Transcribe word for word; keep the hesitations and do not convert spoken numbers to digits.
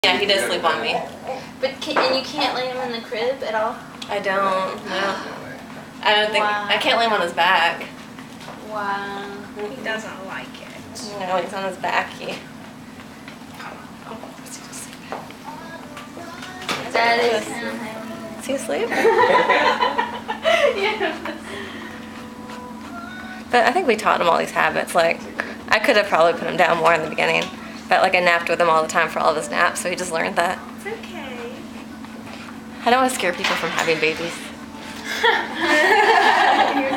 Yeah, he does sleep on me. But can, and you can't lay him in the crib at all? I don't, no. I don't think, Wow. I can't lay him on his back. Wow. He doesn't like it. No, he's on his back. He. That is kind of heavy. Is he asleep? Yeah. But I think we taught him all these habits. Like, I could have probably put him down more in the beginning. But like I napped with him all the time for all of his naps, so he just learned that. It's okay. I don't want to scare people from having babies. You're